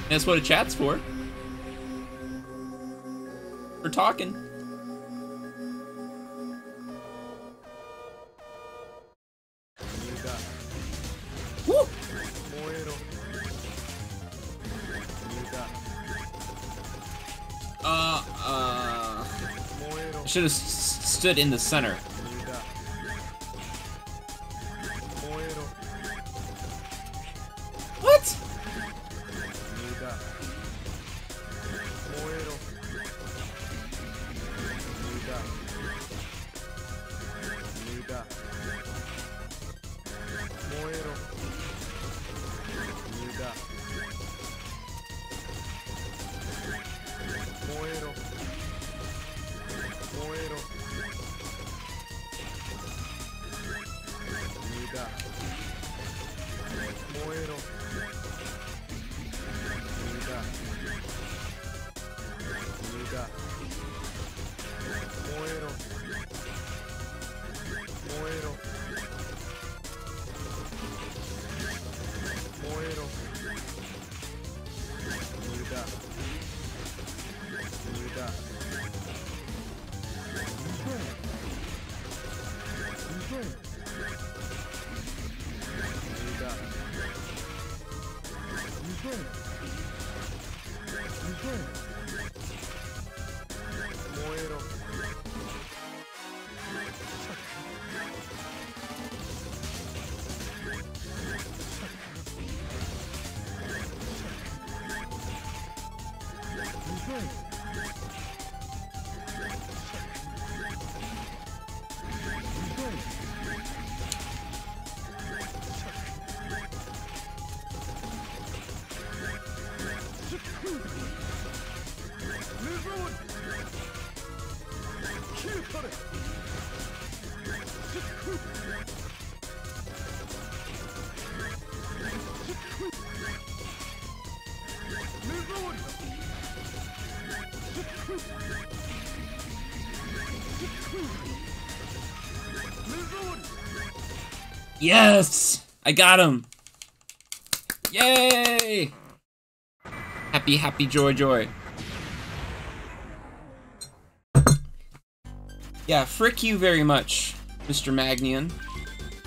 That's what a chat's for. For talking. Woo! Should have stood in the center. What? Yes! I got him! Yay! Happy, happy, joy, joy. Yeah, frick you very much, Mr. Magnion.